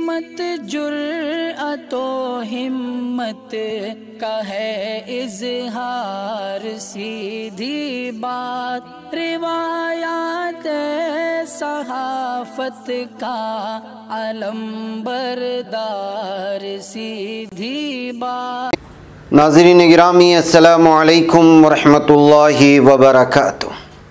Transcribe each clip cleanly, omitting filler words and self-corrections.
सीमत जुर्अतो हिम्मत का है इज़हार, सीधी बात रिवायात सहाफत का अलंबरदार, सीधी बात। नाज़रीन गिरामी, अस्सलामु अलैकुम वरहमतुल्लाहि वबरकातुह।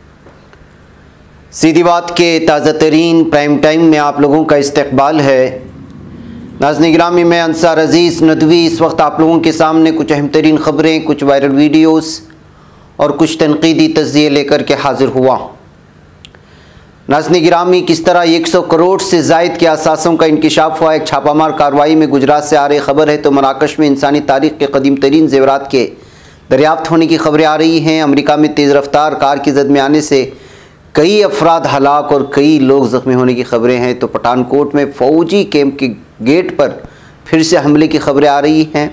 सीधी बात के ताज़ा तरीन प्राइम टाइम में आप लोगों का इस्तकबाल है। नाज़रीन गिरामी, मैं अंसार अज़ीज़ नदवी इस वक्त आप लोगों के सामने कुछ अहम तरीन ख़बरें, कुछ वायरल वीडियोस और कुछ तनकीदी तज़्किये लेकर के हाज़िर हुआ। नाज़रीन गिरामी, किस तरह 100 करोड़ से ज़ायद के असासों का इंकिशाफ हुआ। एक छापामार कार्रवाई में गुजरात से आ रही खबर है तो मराकश में इंसानी तारीख़ के कदीम तरीन ज़ेवरात के दरियाफ्त होने की खबरें आ रही हैं। अमरीका में तेज़ रफ्तार कार की जद में आने से कई अफराद हलाक और कई लोग ज़ख्मी होने की खबरें हैं। तो पठानकोट में फ़ौजी कैंप के गेट पर फिर से हमले की खबरें आ रही हैं।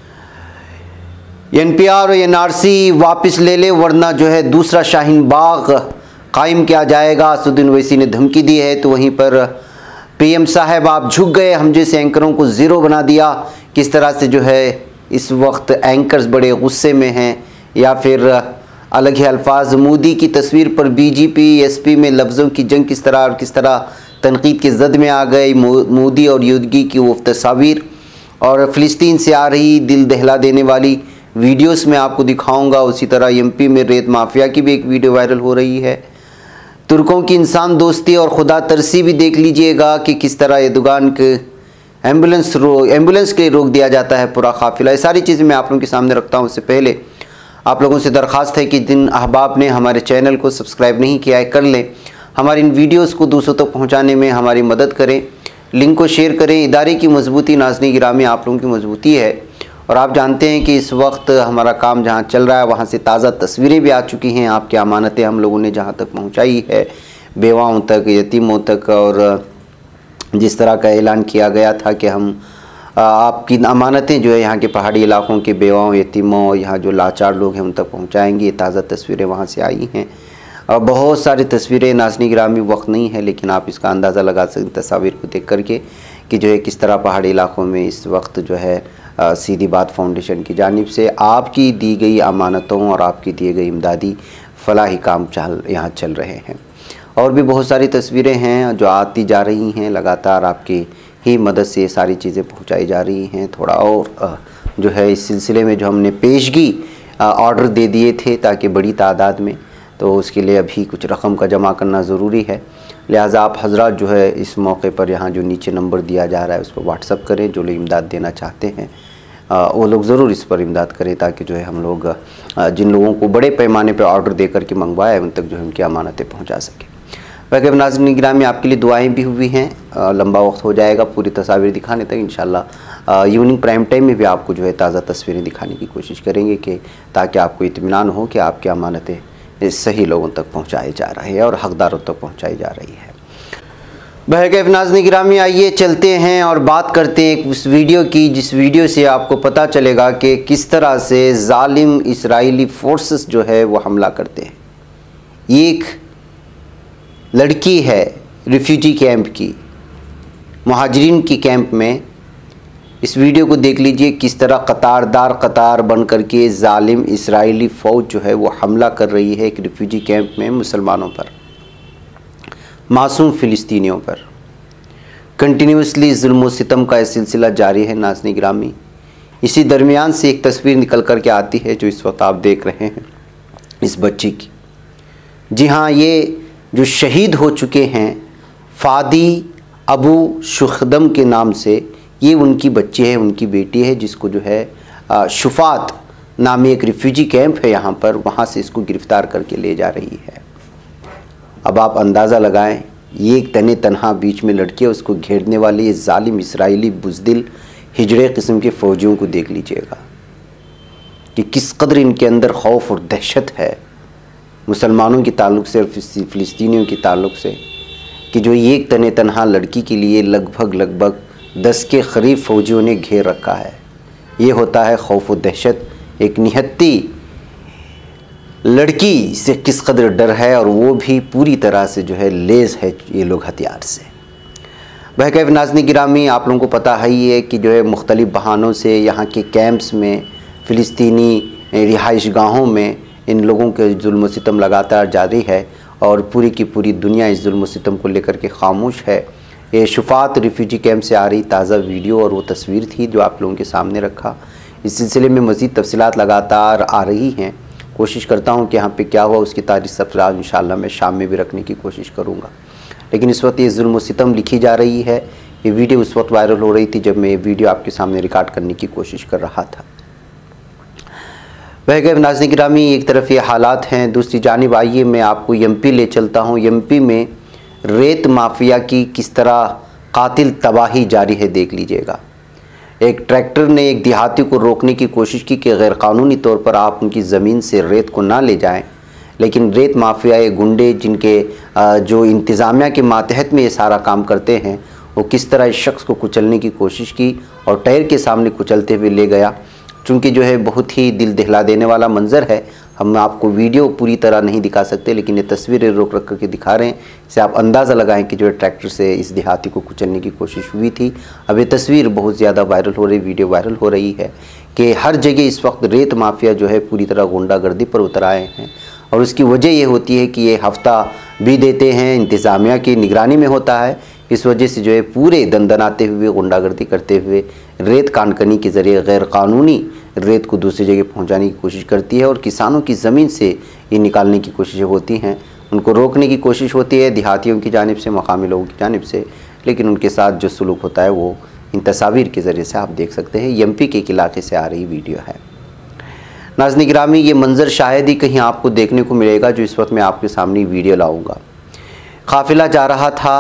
NPR और NRC वापस ले ले वरना जो है दूसरा शाहीन बाग कायम किया जाएगा, असदुद्दीन ओवैसी ने धमकी दी है। तो वहीं पर PM साहब आप झुक गए, हम जैसे एंकरों को ज़ीरो बना दिया। किस तरह से जो है इस वक्त एंकर्स बड़े गुस्से में हैं, या फिर अलग ही अल्फाज मोदी की तस्वीर पर BJP SP में लफ्ज़ों की जंग किस तरह और किस तरह तनकीद के जद में आ गई। मोदी और योगी की वो तस्वीर और फ़िलिस्तीन से आ रही दिल दहला देने वाली वीडियोस में आपको दिखाऊंगा। उसी तरह MP में रेत माफिया की भी एक वीडियो वायरल हो रही है। तुर्कों की इंसान दोस्ती और खुदा तरसी भी देख लीजिएगा कि किस तरह एर्दोगान के एम्बुलेंस के लिए रोक दिया जाता है पूरा काफिला। ये सारी चीज़ें मैं आप लोगों के सामने रखता हूँ। उससे पहले आप लोगों से दरख्वास्त है कि जिन अहबाब ने हमारे चैनल को सब्सक्राइब नहीं किया है कर लें, हमारी इन वीडियोस को दूसरों तक पहुंचाने में हमारी मदद करें, लिंक को शेयर करें। इदारे की मजबूती नाज़रीन गिरामी आप लोगों की मजबूती है। और आप जानते हैं कि इस वक्त हमारा काम जहां चल रहा है वहां से ताज़ा तस्वीरें भी आ चुकी हैं। आपकी अमानतें हम लोगों ने जहां तक पहुँचाई है, बेवाओं तक, यतीमों तक, और जिस तरह का ऐलान किया गया था कि हम आपकी अमानतें जो है यहाँ के पहाड़ी इलाकों के बेवाओं, यतीमों, यहाँ जो लाचार लोग हैं उन तक पहुँचाएँगे। ये ताज़ा तस्वीरें वहाँ से आई हैं और बहुत सारी तस्वीरें। नाज़रीन गिरामी वक्त नहीं है लेकिन आप इसका अंदाज़ा लगा सकते तस्वीर को देख करके कि जो है किस तरह पहाड़ी इलाकों में इस वक्त जो है सीधी बात फाउंडेशन की जानिब से आपकी दी गई अमानतों और आपकी दिए गई इमदादी फलाही काम यहाँ चल रहे हैं। और भी बहुत सारी तस्वीरें हैं जो आती जा रही हैं, लगातार आपकी ही मदद से ये सारी चीज़ें पहुंचाई जा रही हैं। थोड़ा और जो है इस सिलसिले में जो हमने पेशगी ऑर्डर दे दिए थे ताकि बड़ी तादाद में, तो उसके लिए अभी कुछ रकम का जमा करना ज़रूरी है। लिहाजा आप हजरात जो है इस मौके पर यहाँ जो नीचे नंबर दिया जा रहा है उस पर व्हाट्सअप करें। जो लोग इमदाद देना चाहते हैं वो लोग ज़रूर इस पर इमदाद करें ताकि जो है हम लोग जिन लोगों को बड़े पैमाने पर ऑर्डर दे करके मंगवाए उन तक जो है उनकी अमानतें पहुँचा सकें। बाकी नाज़रीन गिरामी आपके लिए दुआएं भी हुई हैं। लंबा वक्त हो जाएगा पूरी तस्वीर दिखाने तक। इंशाल्लाह इवनिंग प्राइम टाइम में भी आपको जो है ताज़ा तस्वीरें दिखाने की कोशिश करेंगे कि ताकि आपको इत्मीनान हो कि आपकी अमानतें सही लोगों तक पहुंचाई जा रही है और हकदारों तक पहुंचाई जा रही है। बहरकैफ नाज़रीन गिरामी, आइए चलते हैं और बात करते हैं उस वीडियो की जिस वीडियो से आपको पता चलेगा कि किस तरह से जालिम इसराइली फोर्सेस जो है वो हमला करते हैं। ये एक लड़की है रिफ्यूजी कैंप की, मुहाजिरीन की कैंप में। इस वीडियो को देख लीजिए किस तरह कतार बन करके जालिम इसराइली फ़ौज जो है वो हमला कर रही है एक रिफ्यूजी कैंप में मुसलमानों पर, मासूम फ़िलिस्तीनियों पर। कंटिन्यूसली जुल्म व सितम का यह सिलसिला जारी है नाज़रीन गिरामी। इसी दरमियान से एक तस्वीर निकल कर के आती है जो इस वक्त आप देख रहे हैं इस बच्ची की। जी हाँ, ये जो शहीद हो चुके हैं फ़ादी अबू शुखदम के नाम से, ये उनकी बच्ची है, उनकी बेटी है, जिसको जो है शुफ़ात नामी एक रिफ्यूजी कैंप है यहाँ पर, वहाँ से इसको गिरफ़्तार करके ले जा रही है। अब आप अंदाज़ा लगाएं, ये एक तने तनहा बीच में लड़की है, उसको घेरने वाले ये जालिम इसराइली बुज़दिल हिजड़े किस्म के फ़ौजियों को देख लीजिएगा कि किस कदर इनके अंदर खौफ और दहशत है मुसलमानों के ताल्लुक़ से और फ़िलिस्तीनियों के ताल्लुक़ से, कि जो एक तने तनहा लड़की के लिए लगभग 10 के करीब फ़ौजियों ने घेर रखा है। ये होता है खौफ और दहशत। एक निहत्ती लड़की से किस कदर डर है, और वो भी पूरी तरह से जो है लेज़ है ये लोग हथियार से। बहकैफ़ नाज़रीन गिरामी, आप लोगों को पता है ही है कि जो है मुख्तलिफ़ बहानों से यहाँ के कैंप्स में, फ़िलिस्तीनी रिहाइश गाहों में इन लोगों के जुल्म सितम लगातार जारी है और पूरी की पूरी दुनिया इस जुल्म सितम को लेकर के खामोश है। ये शुफ़ात रिफ्यूजी कैंप से आ रही ताज़ा वीडियो और वो तस्वीर थी जो आप लोगों के सामने रखा। इस सिलसिले में मज़ीद तफसीलात लगातार आ रही हैं। कोशिश करता हूँ कि यहाँ पे क्या हुआ उसकी तारीख़ तफसीलात इंशाअल्लाह मैं शाम में भी रखने की कोशिश करूँगा। लेकिन इस वक्त ये जुल्म सितम लिखी जा रही है। ये वीडियो उस वक्त वायरल हो रही थी जब मैं ये वीडियो आपके सामने रिकॉर्ड करने की कोशिश कर रहा था। बहकैफ़ नाज़रीन गिरामी, एक तरफ ये हालात हैं, दूसरी जानिब आइए मैं आपको एमपी ले चलता हूँ। एमपी में रेत माफिया की किस तरह कातिल तबाही जारी है, देख लीजिएगा। एक ट्रैक्टर ने एक देहाती को रोकने की कोशिश की कि गैरकानूनी तौर पर आप उनकी ज़मीन से रेत को ना ले जाएं, लेकिन रेत माफिया ये गुंडे जिनके जो इंतज़ामिया के मातहत में ये सारा काम करते हैं, वो किस तरह इस शख्स को कुचलने की कोशिश की और टायर के सामने कुचलते हुए ले गया। चूँकि जो है बहुत ही दिल दहला देने वाला मंज़र है। हम आपको वीडियो पूरी तरह नहीं दिखा सकते, लेकिन ये तस्वीरें रोक रख करके दिखा रहे हैं। इससे आप अंदाज़ा लगाएं कि जो है ट्रैक्टर से इस देहाती को कुचलने की कोशिश हुई थी। अब ये तस्वीर बहुत ज़्यादा वायरल हो रही, वीडियो वायरल हो रही है कि हर जगह इस वक्त रेत माफिया जो है पूरी तरह गुंडागर्दी पर उतर आए हैं। और उसकी वजह ये होती है कि ये हफ्ता भी देते हैं, इंतज़ामिया की निगरानी में होता है। इस वजह से जो है पूरे दंदनाते हुए गुंडागर्दी करते हुए रेत कानकनी के ज़रिए गैर कानूनी रेत को दूसरी जगह पहुंचाने की कोशिश करती है और किसानों की ज़मीन से ये निकालने की कोशिशें होती हैं। उनको रोकने की कोशिश होती है देहातियों की जानिब से, मकामी लोगों की जानिब से, लेकिन उनके साथ जो सलूक होता है वो इन तस्वीर के ज़रिए से आप देख सकते हैं। एमपी के एक इलाके से आ रही वीडियो है। नाज़रीन गिरामी, ये मंज़र शायद ही कहीं आपको देखने को मिलेगा जो इस वक्त मैं आपके सामने वीडियो लाऊँगा। काफ़िला जा रहा था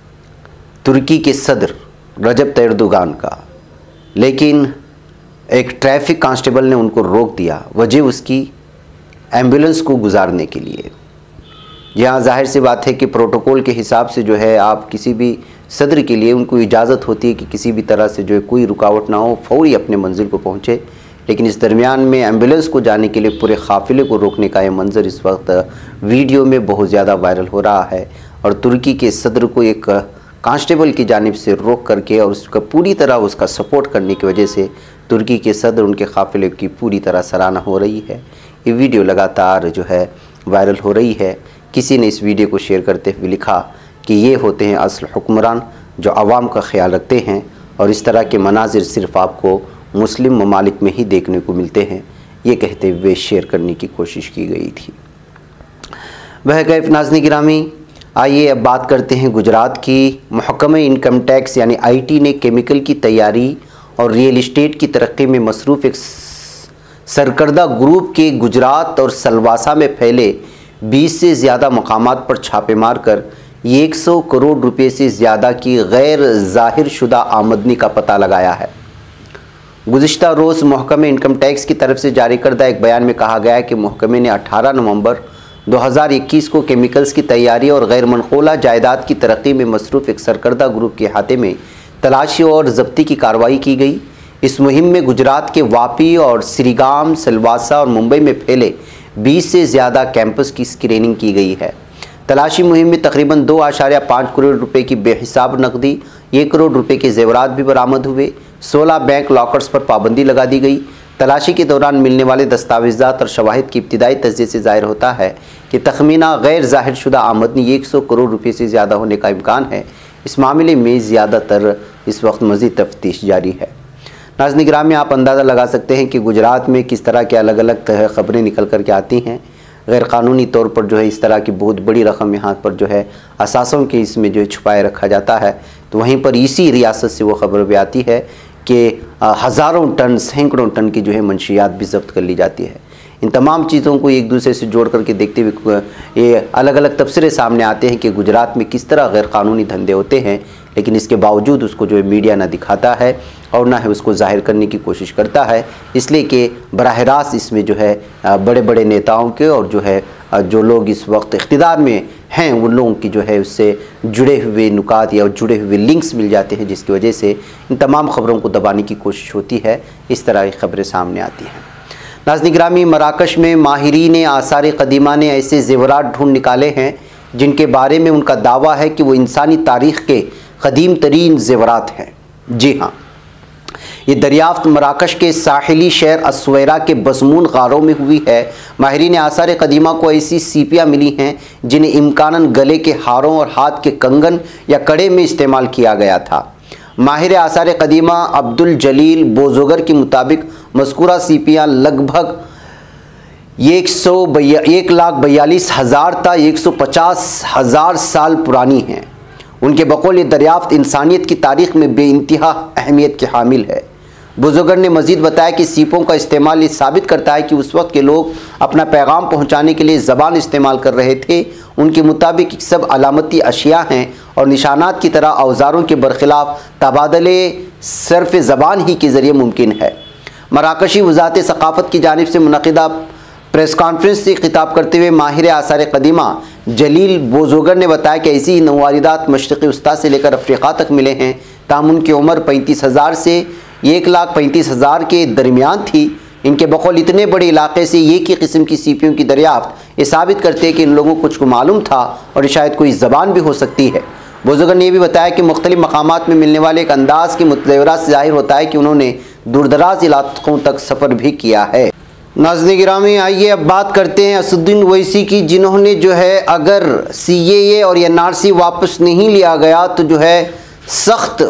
तुर्की के सदर रजब एर्दोगान का, लेकिन एक ट्रैफिक कांस्टेबल ने उनको रोक दिया। वजह उसकी एम्बुलेंस को गुजारने के लिए। यहाँ जाहिर सी बात है कि प्रोटोकॉल के हिसाब से जो है आप किसी भी सदर के लिए उनको इजाज़त होती है कि किसी भी तरह से जो है कोई रुकावट ना हो, फौरी अपने मंजिल को पहुँचे। लेकिन इस दरमियान में एम्बुलेंस को जाने के लिए पूरे काफ़िले को रोकने का ये मंज़र इस वक्त वीडियो में बहुत ज़्यादा वायरल हो रहा है। और तुर्की के सदर को एक कांस्टेबल की जानिब से रोक करके और उसका पूरी तरह उसका सपोर्ट करने की वजह से तुर्की के सदर उनके काफ़िले की पूरी तरह सराहना हो रही है। ये वीडियो लगातार जो है वायरल हो रही है। किसी ने इस वीडियो को शेयर करते हुए लिखा कि ये होते हैं असल हुक्मरान जो आवाम का ख्याल रखते हैं, और इस तरह के मनाजिर सिर्फ़ आपको मुस्लिम ममालिक में ही देखने को मिलते हैं। ये कहते हुए शेयर करने की कोशिश की गई थी। बहकैफ़ नाज़रीन गिरामी, आइए अब बात करते हैं गुजरात की। महकमा इनकम टैक्स यानी IT ने केमिकल की तैयारी और रियल इस्टेट की तरक्की में मसरूफ़ एक सरकर्दा ग्रुप के गुजरात और सलवासा में फैले 20 से ज़्यादा मकामात पर छापे मार कर 100 करोड़ रुपए से ज़्यादा की गैर ज़ाहिर शुदा आमदनी का पता लगाया है। गुज़िश्ता रोज़ महकमा इनकम टैक्स की तरफ से जारी करदा एक बयान में कहा गया है कि महकमे ने 18 नवंबर 2021 को केमिकल्स की तैयारी और गैर मनकूला जायदाद की तरक्की में मसरूफ़ एक सरकर्दा ग्रुप के हाथे में तलाशी और ज़ब्ती की कार्रवाई की गई। इस मुहिम में गुजरात के वापी और श्रीगाम, सिलवासा और मुंबई में फैले 20 से ज़्यादा कैंपस की स्क्रीनिंग की गई है। तलाशी मुहिम में तकरीबन 2.5 करोड़ रुपए की बेहिसाब नकदी, 1 करोड़ रुपए के जेवरात भी बरामद हुए। 16 बैंक लॉकर्स पर पाबंदी लगा दी गई। तलाशी के दौरान मिलने वाले दस्तावेज़ात और शवाहिद की इब्तिदाई तज्ज़िये से ज़ाहिर होता है कि तखमीना गैर ज़ाहिर शुदा आमदनी 100 करोड़ रुपये से ज़्यादा होने का इम्कान है। इस मामले में ज़्यादातर इस वक्त मज़ीद तफ्तीश जारी है। नाज़रीन गिरामी, आप अंदाज़ा लगा सकते हैं कि गुजरात में किस तरह के अलग अलग ख़बरें निकल कर के आती हैं। गैर कानूनी तौर पर जो है इस तरह की बहुत बड़ी रकम यहाँ पर जो है असासों के इसमें जो है छुपाए रखा जाता है। तो वहीं पर इसी रियासत से वो ख़बर भी आती है कि हज़ारों टन, सैकड़ों टन की जो है मंशियात भी जब्त कर ली जाती है। इन तमाम चीज़ों को एक दूसरे से जोड़ करके देखते हुए ये अलग अलग तबसरे सामने आते हैं कि गुजरात में किस तरह गैर कानूनी धंधे होते हैं, लेकिन इसके बावजूद उसको जो है मीडिया ना दिखाता है और ना ही उसको जाहिर करने की कोशिश करता है, इसलिए कि बराह रास्त इसमें जो है बड़े बड़े नेताओं के और जो है जो लोग इस वक्त इख्तिदार में हैं उन लोगों की जो है उससे जुड़े हुए नुकात या जुड़े हुए लिंक्स मिल जाते हैं, जिसकी वजह से इन तमाम ख़बरों को दबाने की कोशिश होती है। इस तरह की ख़बरें सामने आती हैं। नाज़रीन गिरामी, मराकश में माहिरीन आसार क़दीमा ने ऐसे ज़ेवरात ढूंढ निकाले हैं जिनके बारे में उनका दावा है कि वो इंसानी तारीख़ के कदीम तरीन ज़ेवरात हैं। जी हाँ, ये दरियाफ्त मराकश के साहिली शहर अस्सुवैरा के बसमून गारों में हुई है। माहिरीन आसार कदीमा को ऐसी सीपियाँ मिली हैं जिन्हें इम्कानन गले के हारों और हाथ के कंगन या कड़े में इस्तेमाल किया गया था। माहिर आसार कदीमा अब्दुल जलील बोजोगर के मुताबिक मज़कूरा सीपियाँ लगभग 1,42,000 ता 150,000 साल पुरानी हैं। उनके बकौल ये दरियाफ्त इंसानियत की तारीख़ में बेइंतहा अहमियत के हामिल है। बुजुर्ग ने मज़ीद बताया कि सीपों का इस्तेमाल ये साबित करता है कि उस वक्त के लोग अपना पैगाम पहुँचाने के लिए ज़बान इस्तेमाल कर रहे थे। उनके मुताबिक सब अलामती अशिया हैं और निशानात की तरह औज़ारों के बरखिलाफ़ तबादले सर्फ़ ज़बान ही के ज़रिए मुमकिन है। मराकशी वज़ारत सक़ाफ़त की जानिब से मुनक़िदा प्रेस कॉन्फ्रेंस से खिताब करते हुए माहिर आसार कदीमा जलील बोजोगर ने बताया कि ऐसी ही नवारिदात मशरक़ी वस्ता से लेकर अफ्रीका तक मिले हैं। ताहम उनकी उम्र 35,000 से 1,35,000 के दरमियान थी। इनके बकौल इतने बड़े इलाके से एक ही किस्म की सीपियों की दरियाफ्त ये साबित करते हैं कि इन लोगों को कुछ को मालूम था और शायद कोई ज़बान भी हो सकती है। बुजुर्ग ने यह भी बताया कि मुख्तलिफ मकामात में मिलने वाले एक अंदाज़ के मुतज़व्वरा से ज़ाहिर होता है कि उन्होंने दूरदराज इलाकों तक सफ़र भी किया है। नाज़रीन गिरामी, आइए अब बात करते हैं असदुद्दीन ओवैसी की, जिन्होंने जो है अगर CAA और NRC वापस नहीं लिया गया तो जो है सख्त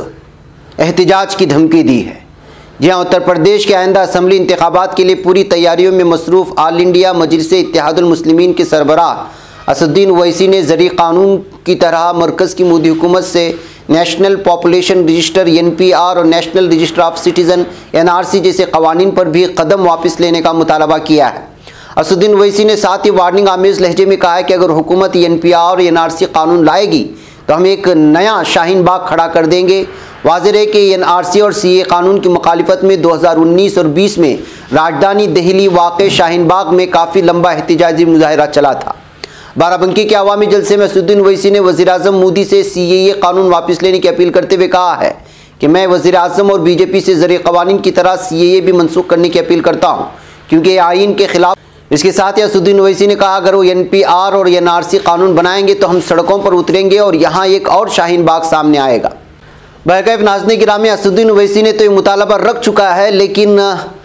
एहतिजाज की धमकी दी है। जी हाँ, उत्तर प्रदेश के आइंदा असम्बली इंतखाबात के लिए पूरी तैयारियों में मसरूफ़ ऑल इंडिया मजलिस इत्तेहादुल मुस्लिमीन के सरबराह असदुद्दीन ओवैसी ने ज़री कानून की तरह मरकज़ की मोदी हुकूमत से नेशनल पॉपुलेशन रजिस्टर NPR और national register of citizen NRC जैसे कवानीन पर भी कदम वापस लेने का मुतालबा किया है। असदुद्दीन ओवैसी ने साथ ही वार्निंग आमेज़ लहजे में कहा है कि अगर हुकूमत NPR और NRC कानून लाएगी तो हम एक नया शाहीन बाग खड़ा कर देंगे। वाज़ेह है कि NRC और CAA कानून की मुखालिफत में 2019 और 20 में राजधानी दिल्ली वाक़ शाहीन बाग में काफ़ी लंबा एहतिजाजी मुजाहिरा चला था। बाराबंकी के अवामी जलसे में असदुद्दीन ओवैसी ने वज़ीर-ए-आज़म मोदी से CAA कानून वापस लेने की अपील करते हुए कहा है कि मैं वज़ीर-ए-आज़म और BJP से ज़रिए क़वानीन की तरह CAA भी मनसूख करने की अपील करता हूँ, क्योंकि ये आइन के ख़िलाफ़। इसके साथ ही असदुद्दीन ओवैसी ने कहा अगर वो NPR और NRC कानून बनाएंगे तो हम सड़कों पर उतरेंगे और यहाँ एक और शाहीन बाग सामने आएगा। बहरकैफ नाज़रीन गिरामी, असदुद्दीन ओवैसी ने तो ये मुतालबा रख चुका है, लेकिन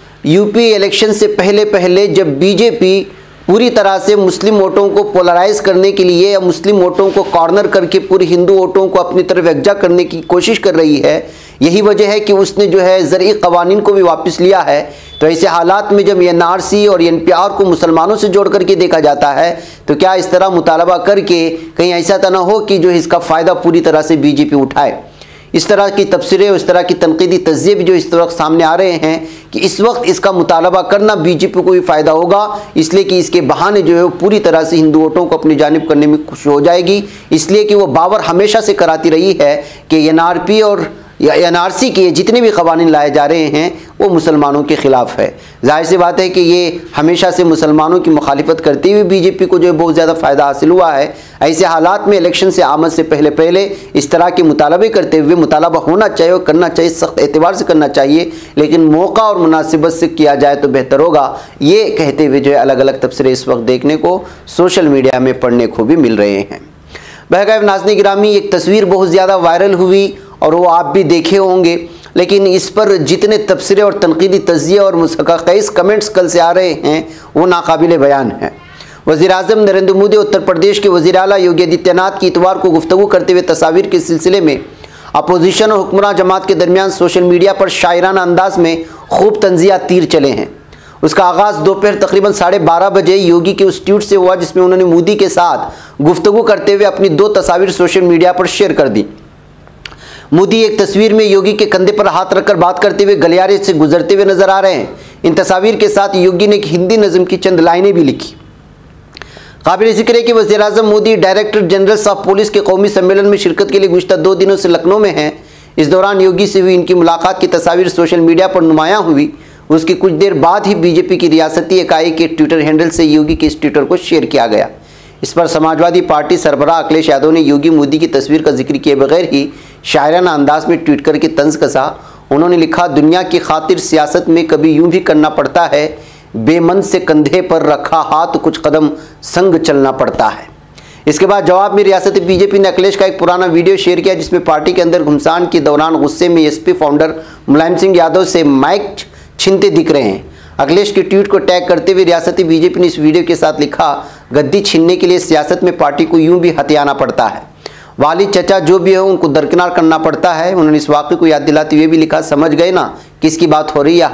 UP इलेक्शन से पहले जब BJP पूरी तरह से मुस्लिम वोटों को पोलराइज करने के लिए या मुस्लिम वोटों को कॉर्नर करके पूरे हिंदू वोटों को अपनी तरफ एकजा करने की कोशिश कर रही है, यही वजह है कि उसने जो है ज़रई कवानीन को भी वापस लिया है। तो ऐसे हालात में जब NRC और NPR को मुसलमानों से जोड़ करके देखा जाता है तो क्या इस तरह मुतालबा करके कहीं ऐसा तो ना हो कि जो इसका फ़ायदा पूरी तरह से BJP उठाए। इस तरह की तबसरे और इस तरह की तनकीदी तज़्ज़िये भी जो इस वक्त सामने आ रहे हैं कि इस वक्त इसका मुतालबा करना BJP को भी फ़ायदा होगा, इसलिए कि इसके बहाने जो है वो पूरी तरह से हिंदू वोटों को अपनी जानिब करने में खुश हो जाएगी, इसलिए कि वो बावर हमेशा से कराती रही है कि NRP और NRC के जितने भी कवानीन लाए जा रहे हैं वो मुसलमानों के ख़िलाफ़ है। जाहिर सी बात है कि ये हमेशा से मुसलमानों की मुखालिफत करते हुए BJP को जो है बहुत ज़्यादा फ़ायदा हासिल हुआ है। ऐसे हालात में इलेक्शन से आमद से पहले इस तरह के मुतालबे करते हुए मुतालबा होना चाहिए और करना चाहिए, सख्त एतबार से करना चाहिए, लेकिन मौका और मुनासिबत से किया जाए तो बेहतर होगा। ये कहते हुए जो है अलग अलग तबसरे इस वक्त देखने को सोशल मीडिया में पढ़ने को भी मिल रहे हैं। बहरकैफ नाज़रीन गिरामी, एक तस्वीर बहुत ज़्यादा वायरल हुई और वो आप भी देखे होंगे, लेकिन इस पर जितने तबसरे और तनकीदी तज़्ज़िये और मुसक़क़ैस कमेंट्स कल से आ रहे हैं वो नाकाबिले बयान हैं। वज़ीर-ए-आज़म नरेंद्र मोदी उत्तर प्रदेश के वज़ीर आला योगी आदित्यनाथ की इतवार को गुफ्तगू करते हुए तस्वीर के सिलसिले में अपोजिशन और हुक्मरान जमात के दरमियान सोशल मीडिया पर शायराना अंदाज में खूब तंज़िया तीर चले हैं। उसका आगाज़ दोपहर तकरीबन 12:30 बजे योगी के उस ट्वीट से हुआ जिसमें उन्होंने मोदी के साथ गुफ्तगू करते हुए अपनी 2 तस्वीर सोशल मीडिया पर शेयर कर दी। मोदी एक तस्वीर में योगी के कंधे पर हाथ रखकर बात करते हुए गलियारे से गुजरते हुए नजर आ रहे हैं। इन तस्वीर के साथ योगी ने एक हिंदी नज़म की चंद लाइनें भी लिखी। काबिल जिक्र है कि वज़ीर-ए-आज़म Modi director general of police के कौमी सम्मेलन में शिरकत के लिए गुज़िश्ता 2 दिनों से लखनऊ में हैं। इस दौरान योगी से हुई इनकी मुलाकात की तस्वीर सोशल मीडिया पर नुमायाँ हुई। उसकी कुछ देर बाद ही BJP की रियासती इकाई के ट्विटर हैंडल से योगी के इस ट्विटर को शेयर किया गया। इस पर समाजवादी पार्टी सरबराह अखिलेश यादव ने योगी मोदी की तस्वीर का जिक्र किए बगैर ही शायराना अंदाज में ट्वीट करके तंज कसा। उन्होंने लिखा, दुनिया की खातिर सियासत में कभी यूं भी करना पड़ता है, बेमन से कंधे पर रखा हाथ कुछ कदम संग चलना पड़ता है। इसके बाद जवाब में रियासती बीजेपी ने अखिलेश का एक पुराना वीडियो शेयर किया जिसमें पार्टी के अंदर घुमसान के दौरान गुस्से में एसपी फाउंडर मुलायम सिंह यादव से माइक छीनते दिख रहे हैं। अखिलेश के ट्वीट को टैग करते हुए रियासती बीजेपी ने इस वीडियो के साथ लिखा, गद्दी छीनने के लिए सियासत में पार्टी को यूं भी हथियाना पड़ता है, वालिद चचा जो भी हो उनको दरकिनार करना पड़ता है। उन्होंने इस वाक़े को याद दिलाते हुए भी लिखा, समझ गए ना किसकी बात हो रही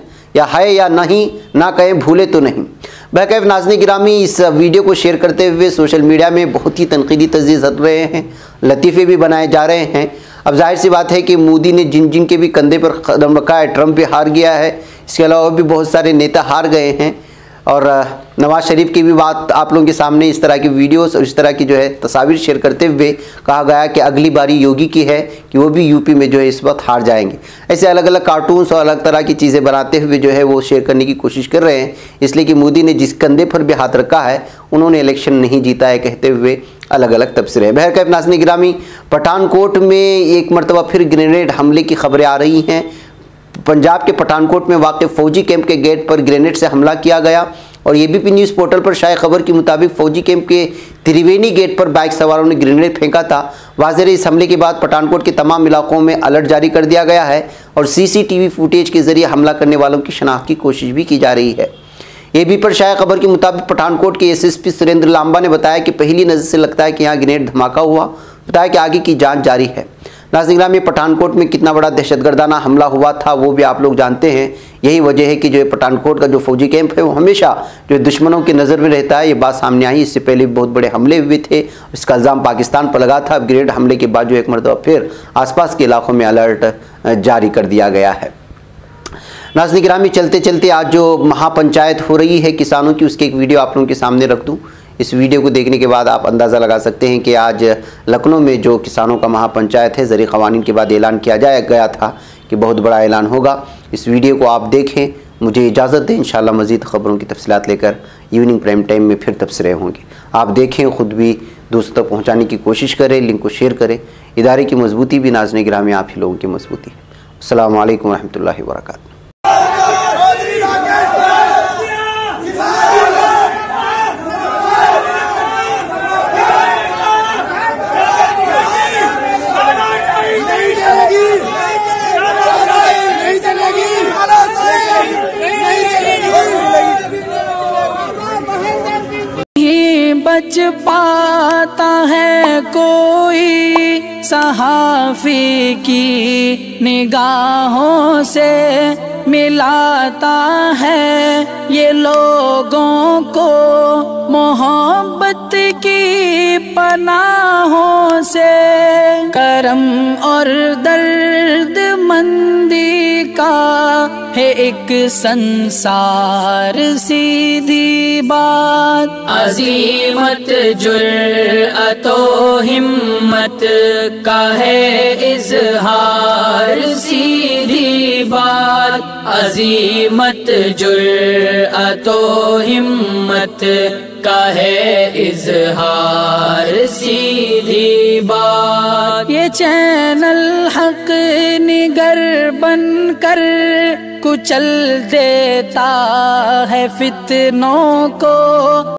है या नहीं, ना कहें भूले तो नहीं। बहरकैफ नाज़रीन गिरामी, इस वीडियो को शेयर करते हुए सोशल मीडिया में बहुत ही तनकीदी तजदीद हट रहे हैं, लतीफ़े भी बनाए जा रहे हैं। अब जाहिर सी बात है कि मोदी ने जिन के भी कंधे पर कदम रखा है, ट्रंप भी हार गया है, इसके अलावा भी बहुत सारे नेता हार गए हैं। और नवाज शरीफ की भी बात आप लोगों के सामने इस तरह की वीडियोस और इस तरह की जो है तस्वीर शेयर करते हुए कहा गया कि अगली बारी योगी की है कि वो भी यूपी में जो है इस वक्त हार जाएंगे। ऐसे अलग अलग कार्टून्स और अलग तरह की चीज़ें बनाते हुए जो है वो शेयर करने की कोशिश कर रहे हैं, इसलिए कि मोदी ने जिस कंधे पर भी हाथ रखा है उन्होंने इलेक्शन नहीं जीता है कहते हुए अलग अलग तबसरे। बहरकैफ नाज़रीन गिरामी, पठानकोट में एक मरतबा फिर ग्रेनेड हमले की खबरें आ रही हैं। पंजाब के पठानकोट में वाक़ फौजी कैंप के गेट पर ग्रेनेड से हमला किया गया और एबीपी न्यूज़ पोर्टल पर शाये खबर के मुताबिक फौजी कैंप के त्रिवेणी गेट पर बाइक सवारों ने ग्रेनेड फेंका था। वाज़ेह इस हमले के बाद पठानकोट के तमाम इलाकों में अलर्ट जारी कर दिया गया है और सीसीटीवी फुटेज के जरिए हमला करने वालों की शनाख्त की कोशिश भी की जा रही है। एबी पर शाये खबर के मुताबिक पठानकोट के एसएसपी सुरेंद्र लांबा ने बताया कि पहली नज़र से लगता है कि यहाँ ग्रेनेड धमाका हुआ, बताया कि आगे की जाँच जारी है। नाज़रीन में पठानकोट में कितना बड़ा दहशतगर्दाना हमला हुआ था वो भी आप लोग जानते हैं। यही वजह है कि जो पठानकोट का जो फौजी कैंप है वो हमेशा जो दुश्मनों की नज़र में रहता है, ये बात सामने आई। इससे पहले बहुत बड़े हमले हुए थे, इसका इल्ज़ाम पाकिस्तान पर लगा था। अब ग्रेनेड हमले के बाद जो एक मरतबा फिर आसपास के इलाकों में अलर्ट जारी कर दिया गया है। नाज़रीन गिरामी, चलते चलते आज जो महापंचायत हो रही है किसानों की, उसकी एक वीडियो आप लोगों के सामने रख दूँ। इस वीडियो को देखने के बाद आप अंदाज़ा लगा सकते हैं कि आज लखनऊ में जो किसानों का महापंचायत है, ज़री क़वानीन के बाद ऐलान किया गया था कि बहुत बड़ा ऐलान होगा। इस वीडियो को आप देखें, मुझे इजाज़त दें। इंशाअल्लाह मज़ीद ख़बरों की तफसीलात लेकर इवनिंग प्राइम टाइम में फिर तबसरे होंगे। आप देखें, ख़ुद भी दोस्तों तक पहुँचाने की कोशिश करें, लिंक को शेयर करें। इदारे की मजबूती भी नाज़रीन गिरामी आप ही लोगों की मजबूती है। अस्सलामु अलैकुम रहमतुल्लाहि व बरकातहू। बच पाता है कोई सहाफ़ी की निगाहों से, मिलाता है ये लोगों को मोहब्बत की पनाहों से। करम और दर्द मंदी का है एक संसार, सीधी बात अज़ीमत जुर्अतो हिम्मत का है इज़हार, सीधी बात अज़ीमत जुर्अतो हिम्मत का है इज़हार, सीधी बात। ये चैनल हक निगर बनकर कुचल देता है फितनों को।